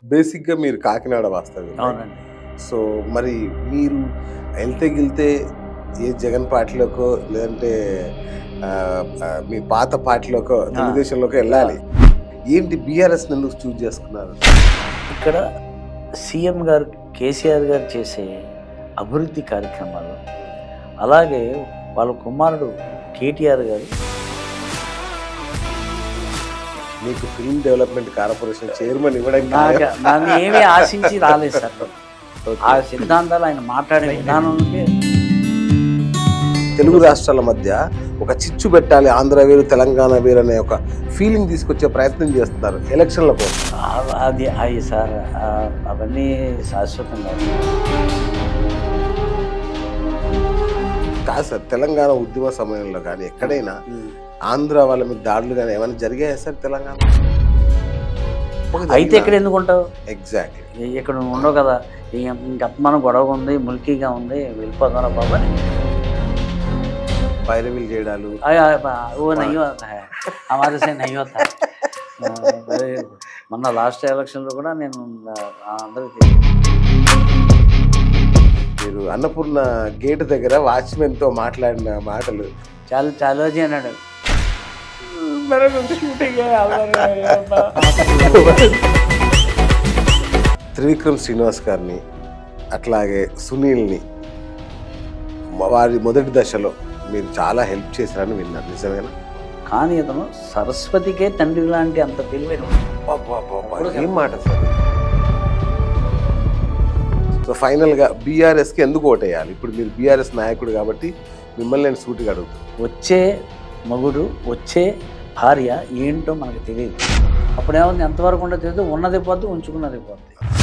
బేసిక్‌గా మీరు కాకినాడ వాస్తవ్యులు. అవునండి. సో, మరి మీరు ఎళ్తే ఏ జగన్ పార్టీలోకో లేదంటే మీ పాత పార్టీలోకో తెలుగుదేశంలోకో ఎళ్ళాలి. ఏంటి బీఆర్ఎస్‌ని ఎందుకు చూజ్ చేసుకున్నారు? ఇక్కడ సీఎం గారు కేసీఆర్ గారు చేసే అభివృద్ధి కార్యక్రమాలు, అలాగే వాళ్ళ కుమారుడు కేటీఆర్ గారు మీకు ఫిల్మ్ డెవలప్మెంట్ కార్పొరేషన్ చైర్మన్ ఇవ్వడానికి నన్ను ఏమీ ఆశించి రాలేదు సార్. ఆ సిద్ధాంతాలు ఆయన మాట్లాడే విధానంలో తెలుగు రాష్ట్రాల మధ్య ఒక చిచ్చు పెట్టాలి, ఆంధ్ర వేరు తెలంగాణ వేరు అనే ఒక ఫీలింగ్ తీసుకొచ్చే ప్రయత్నం చేస్తున్నారు ఎలక్షన్ల కోసం. అది సార్ అవన్నీ శాశ్వతం కాదు. కాదు సార్, తెలంగాణ ఉద్యమ సమయంలో కానీ ఎక్కడైనా ఆంధ్ర వాళ్ళ మీద దాడులు కానీ ఏమైనా జరిగాయా సార్ తెలంగాణ? అయితే ఇక్కడ ఎందుకు ఉంటావు? ఎగ్జాక్ట్లీ, ఇక్కడ ఉండవు కదా. ఇంక మనం గొడవ ఉంది, ముల్కీగా ఉంది, వెళ్ళిపోతారా బాబా అని పైరవీలు చేయడాలు. ఓ నయ్యో హమారే సే నయ్యో తా. మొన్న లాస్ట్ ఎలక్షన్లో కూడా నేను అందరికీ మీరు అన్నపూర్ణ గేట్ దగ్గర వాచ్మెన్తో మాట్లాడిన మాటలు చాలు చాలోజీ అన్నాడు. త్రివిక్రమ్ శ్రీనివాస్ గారిని అట్లాగే సునీల్ని వారి మొదటి దశలో మీరు చాలా హెల్ప్ చేశారని విన్నాను, నిజమేనా? కానీ అతను సరస్వతికే తండ్రి లాంటి అంత తెలివైన ఏం మాట సార్. సో ఫైనల్గా బీఆర్ఎస్కి ఎందుకు ఓటేయాలి? ఇప్పుడు మీరు బీఆర్ఎస్ నాయకుడు కాబట్టి మిమ్మల్ని నేను సూటిగా అడుగుతాను. వచ్చే మగుడు, వచ్చే భార్య ఏంటో మనకు తెలియదు. అప్పుడేముంది, ఎంతవరకు ఉండదు తెలియదు. ఉన్నది పోద్ది, ఉంచుకున్నది పోద్ది.